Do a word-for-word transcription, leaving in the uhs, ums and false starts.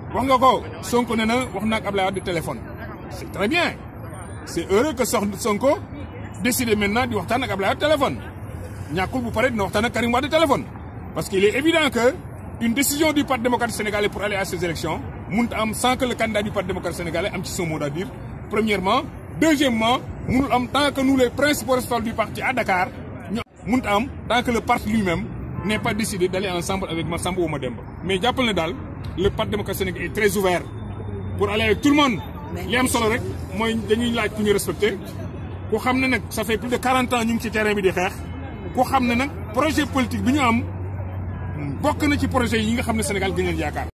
wax nga ko Sonko nee na wax na ak Abdoulaye Wade téléphone c'est très bien c'est heureux que Sonko décide maintenant di waxtaan ak Abdoulaye Wade téléphone ñàkkul bu pare dina waxtaan ak Karim Wade téléphone parce qu'il est évident que une décision du Parti démocratique sénégalais pour aller à ces élections mënut am sans que le candidat du Parti démocratique sénégalais am ci son mot à dire premièrement deuxièmement mënul am tant que nous les principaux responsables du parti à Dakar ñu mënut am tant que le parti lui-même n'est pas décidé d'aller ensemble avec Massamba ou Mademba mais jàppal ne daal le Parti démocratique sénégalais est très ouvert pour aller avec tout le monde li am solo rek mooy dañuy laaj ku ñu respecté ku xam ne nag ça fait plus de quarante ans ñu ngi ci terrain bi di xeex ku xam ne nag projet politique bi ñu am bokk na ci projet yi nga xam ne Sénégal gën leen yaakaar